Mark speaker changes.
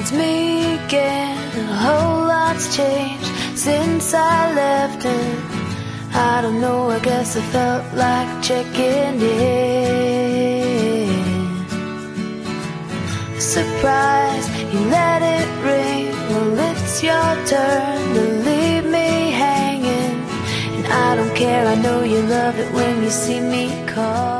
Speaker 1: it's me again. A whole lot's changed since I left, and I don't know, I guess I felt like checking in. Surprise, you let it ring. Well, it's your turn to leave me hanging, and I don't care, I know you love it when you see me call.